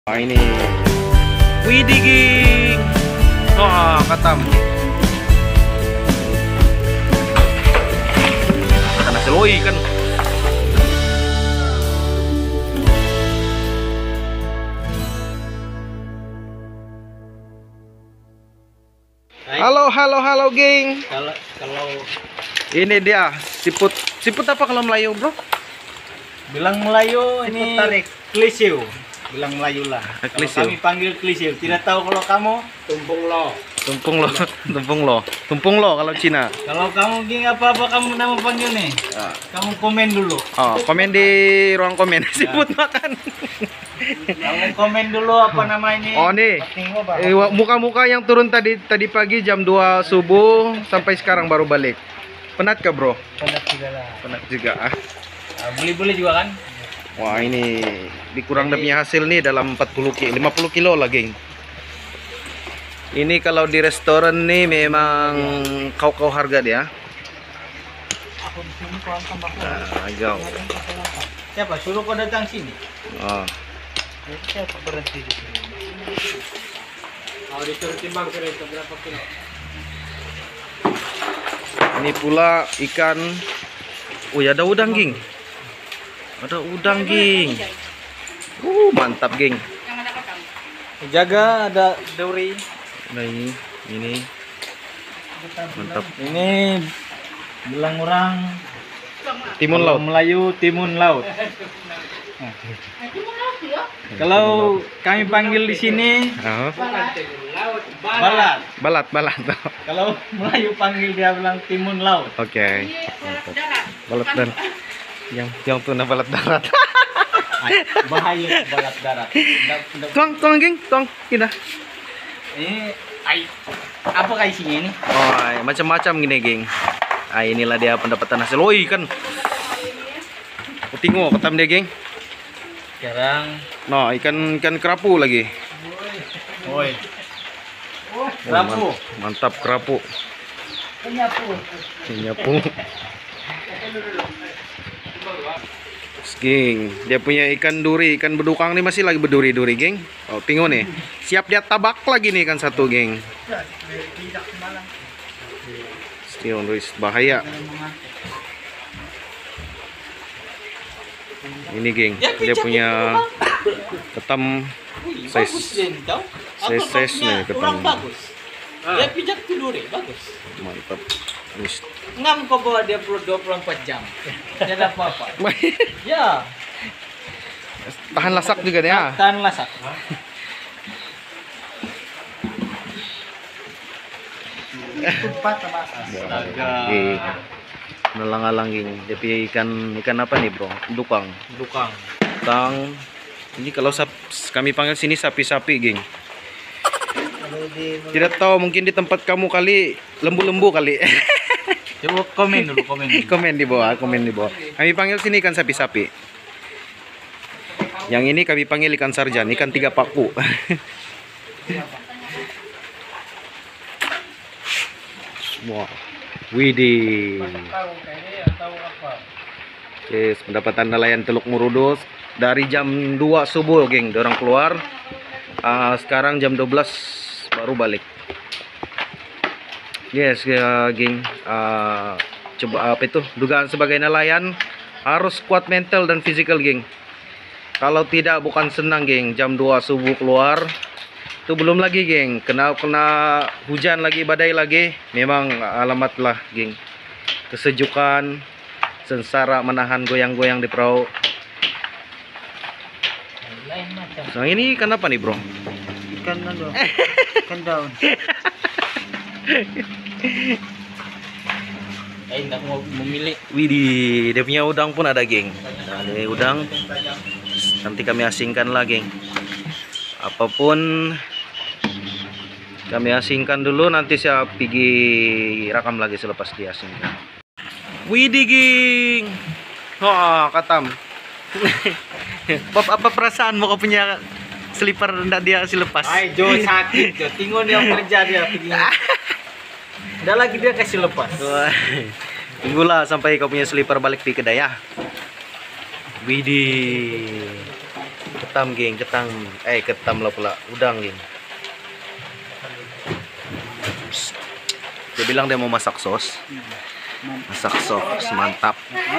Nah, ini widih ging. Wah, katam. Karena seloi kan. Halo geng. Kalau Ini dia siput apa kalau Melayu, bro? bilang Melayu ini tarik. klisiu. Bilang Melayu lah. Kalau Klisiu. kami panggil klisiu. Tidak tahu kalau kamu Tumpung lo kalau Cina. Kalau kamu gini apa kamu nama panggil nih? Kamu komen dulu. Oh, komen di ruang komen. Siput makan. Kamu komen dulu apa nama ini? Oh nih, Tengok, Bang. muka-muka yang turun tadi pagi jam 2 subuh sampai sekarang baru balik. Penat kah, bro? Penat juga lah. Penat juga. Beli-beli juga kan? Wah, ini dikurang demi hasil nih dalam 50 kilo lah, geng. Ini kalau di restoran nih memang kau harga dia. Aku di sini kurang tambah. Jauh. Siapa suruh kau datang sini? Oh. Siapa berhenti di sini? Kalau disuruh timbang berapa kilo? Ini pula ikan. Oh ya, ada udang, geng. Ada udang, geng. Mantap, geng. Jaga ada duri. Nah, ini mantap. Ini bilang orang Timun kalau laut. Melayu timun laut. Kalau kami panggil di sini Oh. balat. Balat. Kalau Melayu panggil dia bilang timun laut. Oke. Mantap. Balat dan yang tuna balat darat. Bahaya balat darat. Tuang geng, tuang kita. Ini apa isinya ini? Oh, macam-macam gini, geng. Ah, inilah dia pendapatan hasil. Oh, ikan. Tengok ketam dia, geng. Sekarang No, ikan kerapu lagi. woi. Kerapu. Mantap kerapu. Penyapu. Geng, dia punya ikan duri, ikan bedukang nih masih lagi berduri-duri, geng. Oh, tengok nih. Siap dia tabak lagi nih ikan satu, geng. Still bahaya. Ini, geng. Dia punya ketam size nih ketam. Dia pijak tidure bagus. Mantap. Ini Ngam kau bawa dia 24 jam. Tidak ada apa-apa. Ya, tahan lasak juga nih, ya. tahan lasak. Geng. Nalang-alang, geng. Dia punya ikan apa nih, bro? Dukang. Dukang. Ini kalau kami panggil sini sapi-sapi, geng. Tidak tahu, mungkin di tempat kamu kali lembu-lembu kali. Coba komen dulu, komen. komen di bawah. Kami panggil sini ikan sapi-sapi. Yang ini kami panggil ikan sarjan, ikan 3 paku. Wah, widih. Oke, pendapatan nelayan Teluk Murudos dari jam 2 subuh, geng, dorang keluar. Sekarang jam 12 baru balik. Yes, geng. Coba apa itu? Dugaan sebagai nelayan harus kuat mental dan fisikal, geng. Kalau tidak bukan senang, geng. Jam 2 subuh keluar. Itu belum lagi, geng. Kena hujan lagi, badai lagi. Memang alamat lah, geng. Kesejukan, sengsara menahan goyang-goyang di perahu. Lain macam. Nah, ini ikan apa nih, bro? Ikan daun. Ikan daun. Tidak mau memilih. Widih, dia punya udang pun ada, geng. Nah, ini udang. Nanti kami asingkan lah, geng. Apapun kami asingkan dulu, nanti saya pergi rakam lagi selepas diasingkan. Widih, geng. Wah, katam. Apa perasaanmu kau punya slipper ndak dia kasih lepas? Ay, Jo sakit, Jo. Tengok dia kerja dia pergi. Udah lagi dia kasih lepas. Wah, tunggulah sampai kau punya slipper balik di kedai, ya. Widih. Ketam geng, ketam lah pula, udang geng. Dia bilang dia mau masak sos. Masak sos mantap.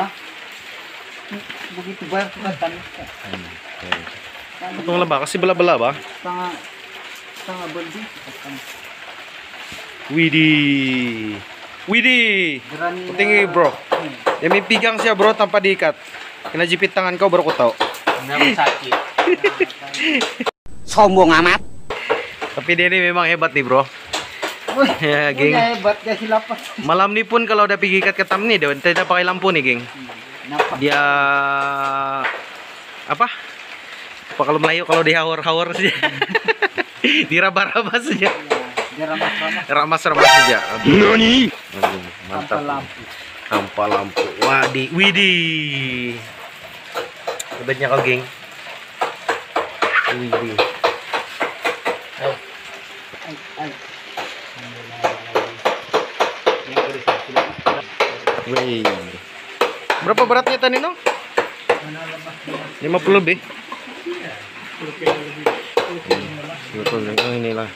Begitu banyak ketan. Potong lah ba? Kasih bela-bela ba? Setengah bendi ketan. Widih. Widih. Tinggi bro. Ya may pigang siya bro tanpa diikat. Kena jepit tangan kau baru kau tahu. Nggak sakit. Sombong amat. Tapi dia ini memang hebat nih bro. Ya geng. Hebat dia si lapas. Malam nih pun kalau udah pergi ikat ketam nih, dia tidak pakai lampu nih geng. Dia apa? Apa kalau Melayu kalau dihawar-hawar saja. Diraba-raba saja. Dia Ramas-ramas saja. Nani? Mantap. tanpa lampu. Tanpa lampu. Widih. Hebatnya kau geng. Widih. Ay. Wih. Berapa beratnya tadi no? 50 lebih. Betul, inilah.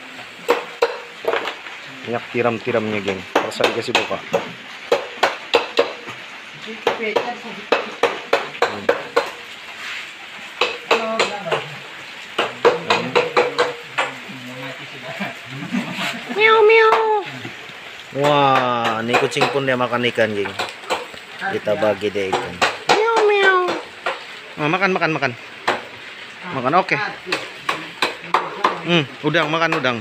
Banyak tiram-tiramnya geng. Rasa dikasih buka. Miau miau. Wah, ini kucing pun dia makan ikan geng. Kita bagi dia ikan. Miau miau. Oh, makan. Makan oke. Udang makan udang.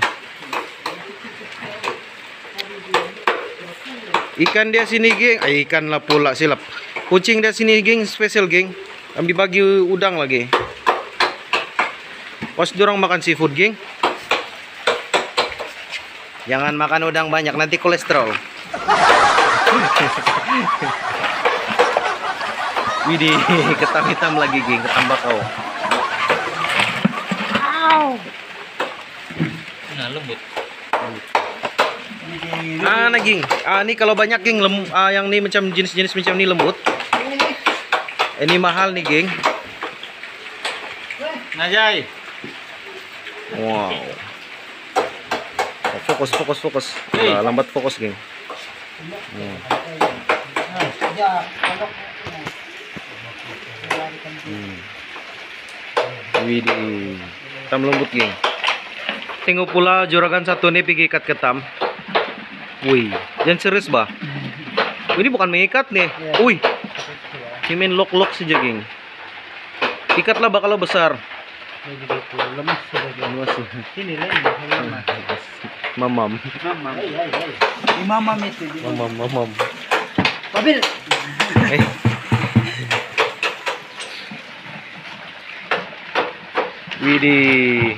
Ikan dia sini geng. Ikan lah pula silap. Kucing dia sini geng, spesial geng. Kami bagi udang lagi. Pas dorang makan seafood geng. Jangan makan udang banyak nanti kolesterol. Widih, ketam hitam lagi geng, ketam bakau. Nah, lembut. Nah geng, ini kalau banyak geng, yang ini macam jenis-jenis macam ini lembut. Ini mahal nih geng. Najay. Wow. Fokus. Hey. Lambat fokus geng. Widih, ketam lembut geng. Tengok pula juragan satu nih pergi ikat ketam. Wih, jangan serius bah. Ini bukan mengikat nih. Wih, ini lock saja geng. Ikatlah bakal besar. Lemas sudah. Sini lagi. Mamam. Mamam itu. Mamam. Mobil. Widih.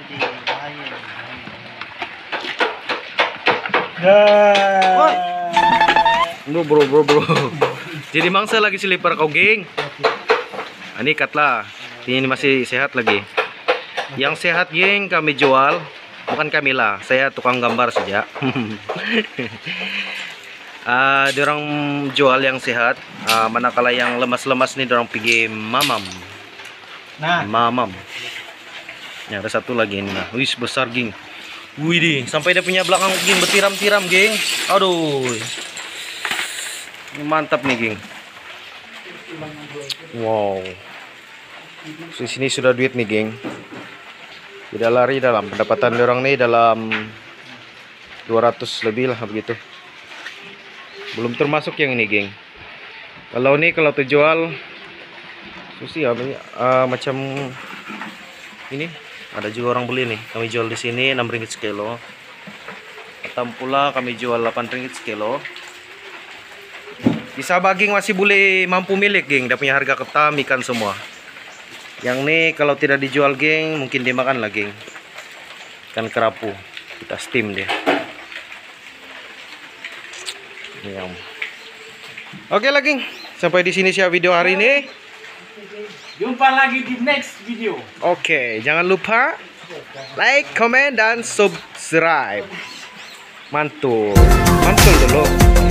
Bro. Jadi mangsa lagi selipar kau geng. Ini ikatlah. Ini masih sehat lagi. Yang sehat geng kami jual. Bukan kami lah. Saya tukang gambar saja. Diorang jual yang sehat. Manakala yang lemas-lemas nih diorang pergi mamam. Nah, Mamam. Ya, ada satu lagi ini nah. Wih, besar geng. Widih, sampai dia punya belakang geng bertiram-tiram geng. Aduh. Ini mantap nih geng. Wow. Di sini sudah duit nih geng. Tidak lari dalam pendapatan orang nih dalam 200 lebih lah begitu. Belum termasuk yang ini geng. Kalau terjual susi ya macam ini ada juga orang beli nih. Kami jual di sini 6 ringgit sekilo. Ketam pula kami jual 8 ringgit sekilo. Bisa baging masih boleh mampu milik geng. Dia punya harga ketam ikan semua. Yang nih kalau tidak dijual geng mungkin dimakan lah geng. Ikan kerapu. Kita steam dia. Nyam. Oke lah geng. Sampai di sini sih video hari ini. jumpa lagi di next video. Oke, jangan lupa like, comment, dan subscribe. Mantul dulu.